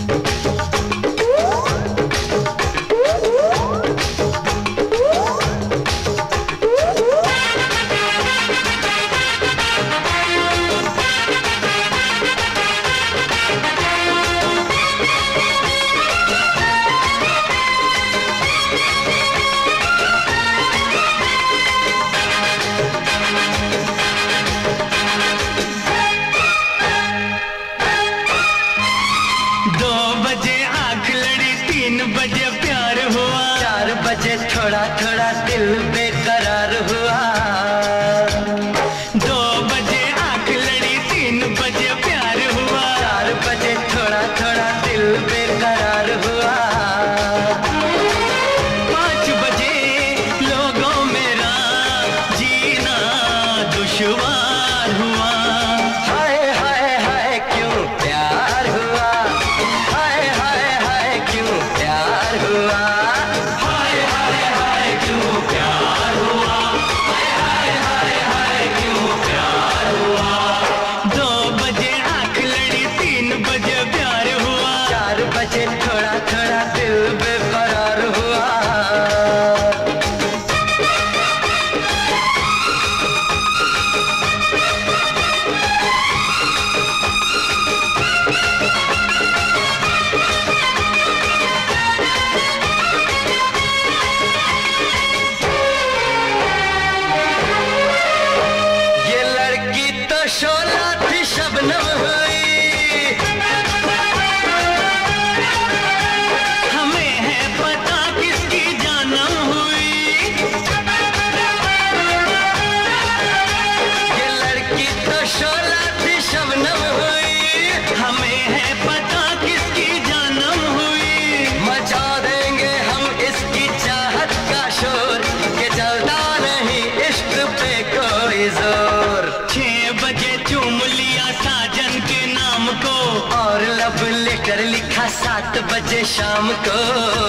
थोड़ा थोड़ा दिल बेकरार हुआ। 2 बजे आंख लड़ी, 3 बजे प्यार हुआ। 4 बजे थोड़ा थोड़ा दिल बेकरार हुआ। 5 बजे लोगों मेरा जीना दुश्वार हुआ। हाय हाय हाय क्यों प्यार हुआ, हाय हाय हाय क्यों प्यार हुआ। थोड़ा थोड़ा दिल बेकरार हुआ। ये लड़की तो शोला थी, शबनम हुई। जोर 6 बजे चूम लिया साजन के नाम को, और लब लेकर लिखा 7 बजे शाम को।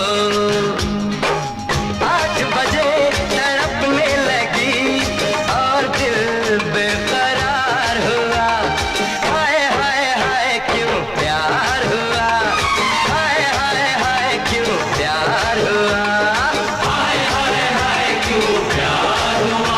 8 बजे तड़पने लगी और दिल बेकरार हुआ। हाय हाय हाय क्यों प्यार हुआ, हाय हाय हाय क्यों प्यार हुआ। हाय हाय हाय क्यों प्यार हुआ।